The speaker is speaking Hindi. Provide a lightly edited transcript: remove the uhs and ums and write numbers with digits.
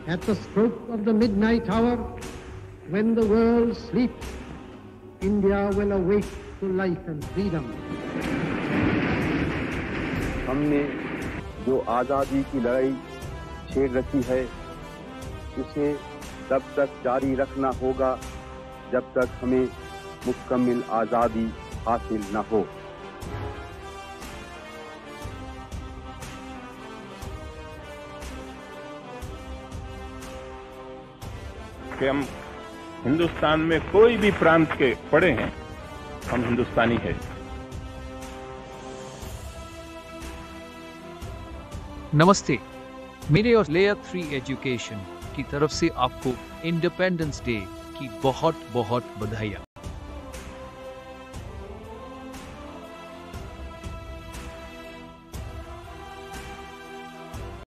At the stroke of the midnight hour, when the world sleeps, India will awake to life and freedom. हमने जो आज़ादी की लड़ाई छेड़ रखी है, उसे तब तक जारी रखना होगा जब तक हमें मुकम्मल आज़ादी हासिल न हो। कि हम हिंदुस्तान में कोई भी प्रांत के पड़े हैं, हम हिंदुस्तानी हैं। नमस्ते, मेरे और लेयर 3 एजुकेशन की तरफ से आपको इंडिपेंडेंस डे की बहुत बहुत बधाइयाँ।